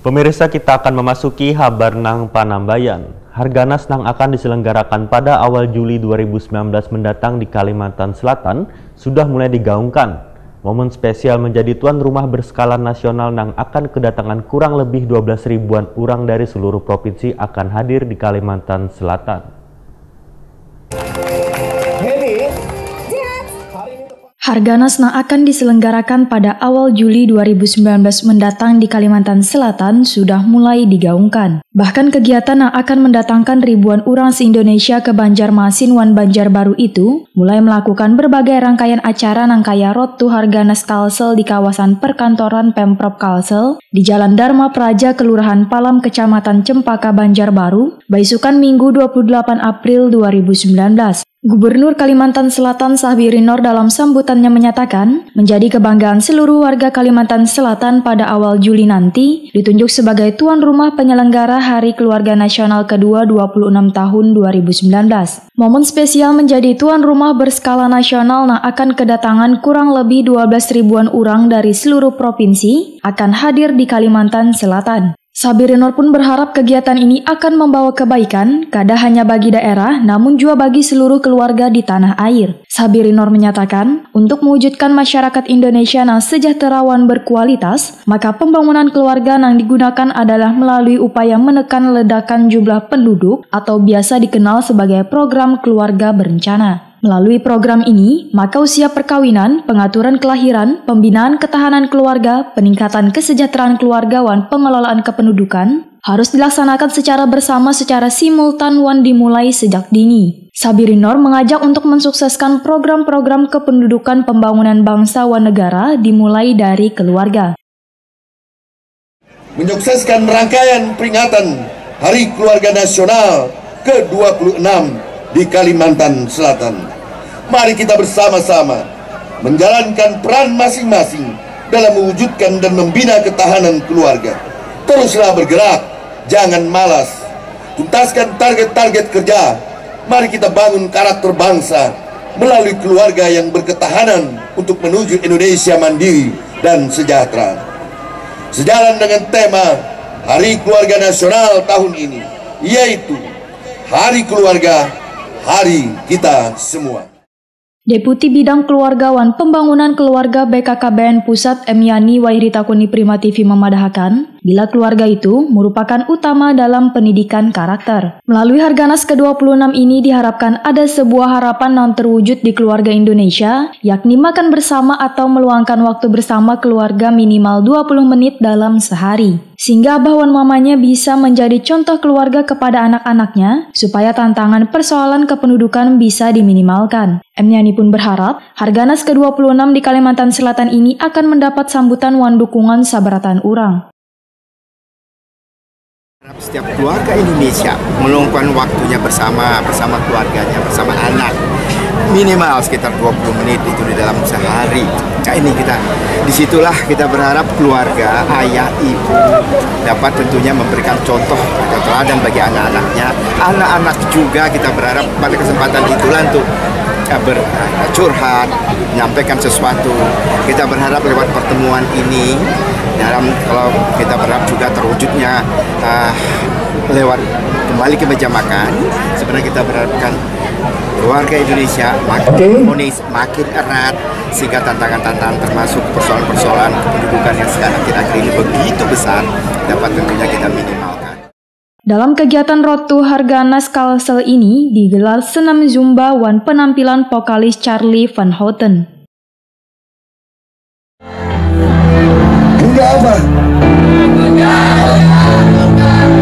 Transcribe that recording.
Pemirsa, kita akan memasuki kabar nang Panambayan. Harganas nang akan diselenggarakan pada awal Juli 2019 mendatang di Kalimantan Selatan sudah mulai digaungkan. Momen spesial menjadi tuan rumah berskala nasional nang akan kedatangan kurang lebih 12 ribuan orang dari seluruh provinsi akan hadir di Kalimantan Selatan. Harganas yang akan diselenggarakan pada awal Juli 2019 mendatang di Kalimantan Selatan sudah mulai digaungkan. Bahkan kegiatan yang akan mendatangkan ribuan orang se-Indonesia ke Banjarmasin wan Banjarbaru itu mulai melakukan berbagai rangkaian acara nangkaya Road to Harganas Kalsel di kawasan perkantoran Pemprov Kalsel di Jalan Dharma Praja, Kelurahan Palam, Kecamatan Cempaka, Banjarbaru, baisukan Minggu 28 April 2019. Gubernur Kalimantan Selatan Sahbiri Noor dalam sambutannya menyatakan, menjadi kebanggaan seluruh warga Kalimantan Selatan pada awal Juli nanti, ditunjuk sebagai tuan rumah penyelenggara Hari Keluarga Nasional kedua 26 tahun 2019. Momen spesial menjadi tuan rumah berskala nasional yang akan kedatangan kurang lebih 12 ribuan orang dari seluruh provinsi akan hadir di Kalimantan Selatan. Sahbiri Noor pun berharap kegiatan ini akan membawa kebaikan, kada hanya bagi daerah, namun juga bagi seluruh keluarga di tanah air. Sahbiri Noor menyatakan, untuk mewujudkan masyarakat Indonesia yang sejahterawan berkualitas, maka pembangunan keluarga yang digunakan adalah melalui upaya menekan ledakan jumlah penduduk atau biasa dikenal sebagai program keluarga berencana. Melalui program ini, maka usia perkawinan, pengaturan kelahiran, pembinaan ketahanan keluarga, peningkatan kesejahteraan keluarga wan pengelolaan kependudukan harus dilaksanakan secara bersama secara simultan wan dimulai sejak dini. Sahbiri Noor mengajak untuk mensukseskan program-program kependudukan pembangunan bangsa wan negara dimulai dari keluarga. Menyukseskan rangkaian peringatan Hari Keluarga Nasional ke-26 di Kalimantan Selatan. Mari kita bersama-sama menjalankan peran masing-masing dalam mewujudkan dan membina ketahanan keluarga. Teruslah bergerak, jangan malas. Tuntaskan target-target kerja. Mari kita bangun karakter bangsa melalui keluarga yang berketahanan untuk menuju Indonesia mandiri dan sejahtera. Sejalan dengan tema Hari Keluarga Nasional tahun ini, yaitu Hari Keluarga, Hari Kita Semua. Deputi Bidang Keluarga wan Pembangunan Keluarga BKKBN Pusat M. Yani Wairitakuni Prima TV memadahkan, bila keluarga itu merupakan utama dalam pendidikan karakter. Melalui Harganas ke-26 ini diharapkan ada sebuah harapan yang terwujud di keluarga Indonesia, yakni makan bersama atau meluangkan waktu bersama keluarga minimal 20 menit dalam sehari. Sehingga abah wan mamanya bisa menjadi contoh keluarga kepada anak-anaknya, supaya tantangan persoalan kependudukan bisa diminimalkan. M. Yani pun berharap, Harganas ke-26 di Kalimantan Selatan ini akan mendapat sambutan wan dukungan sabaratan urang. Setiap keluarga Indonesia meluangkan waktunya bersama keluarganya, bersama anak. Minimal sekitar 20 menit itu di dalam sehari. Ini disitulah kita berharap keluarga, ayah, ibu dapat tentunya memberikan contoh atau teladan bagi anak-anaknya. Anak-anak juga kita berharap pada kesempatan itulah untuk bercurhat, menyampaikan sesuatu. Kita berharap lewat pertemuan ini, kalau kita berharap juga terwujudnya lewat kembali ke meja makan, sebenarnya kita berharapkan keluarga Indonesia makin harmonis, makin erat, sehingga tantangan-tantangan termasuk persoalan-persoalan kependudukan yang sekarang akhir-akhir ini begitu besar dapat tentunya kita minimalkan. Dalam kegiatan Road to Harganas Kalsel ini digelar senam Zumba wan penampilan vokalis Charlie Van Houten. Enggak apa?